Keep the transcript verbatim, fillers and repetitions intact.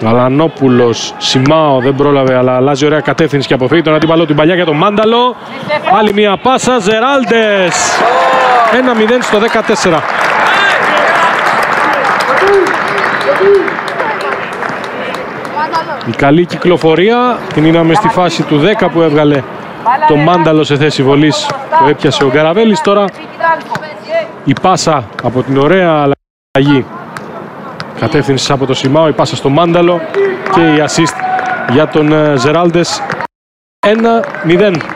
Γαλανόπουλος, Σιμάο δεν πρόλαβε, αλλά αλλάζει ωραία κατεύθυνση και αποφύγει τον αντίπαλο, την παλιά για τον Μάνταλο. Άλλη μια πάσα, Ζεράλντες. ένα μηδέν στο δεκατέσσερα. Η καλή κυκλοφορία την είδαμε στη φάση του δέκα που έβγαλε το Μάνταλο σε θέση βολής. Το έπιασε ο Γκαραβέλης. Τώρα η πάσα από την ωραία αλλαγή κατεύθυνση από το Σιμάο, η πάσα στο Μάνταλο και η assist για τον Ζεράλντες. ένα μηδέν.